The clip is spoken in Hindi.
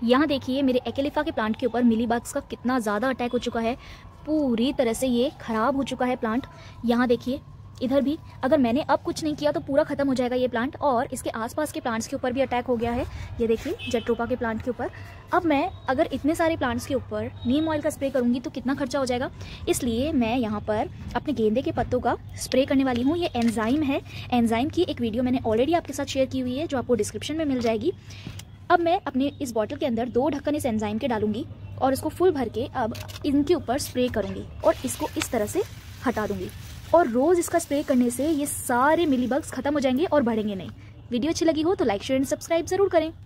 यहाँ देखिए मेरे एकेलिफा के प्लांट के ऊपर मिली बग्स का कितना ज़्यादा अटैक हो चुका है। पूरी तरह से ये खराब हो चुका है प्लांट। यहाँ देखिए इधर भी अगर मैंने अब कुछ नहीं किया तो पूरा खत्म हो जाएगा ये प्लांट। और इसके आसपास के प्लांट्स के ऊपर भी अटैक हो गया है। ये देखिए जेट्रोपा के प्लांट के ऊपर। अब मैं अगर इतने सारे प्लांट्स के ऊपर नीम ऑयल का स्प्रे करूंगी तो कितना खर्चा हो जाएगा, इसलिए मैं यहाँ पर अपने गेंदे के पत्तों का स्प्रे करने वाली हूँ। ये एंजाइम है, एंजाइम की एक वीडियो मैंने ऑलरेडी आपके साथ शेयर की हुई है जो आपको डिस्क्रिप्शन में मिल जाएगी। अब मैं अपने इस बॉटल के अंदर 2 ढक्कन इस एंजाइम के डालूंगी और इसको फुल भर के अब इनके ऊपर स्प्रे करूंगी और इसको इस तरह से हटा दूंगी। और रोज़ इसका स्प्रे करने से ये सारे मिलीबग्स खत्म हो जाएंगे और बढ़ेंगे नहीं। वीडियो अच्छी लगी हो तो लाइक शेयर एंड सब्सक्राइब जरूर करें।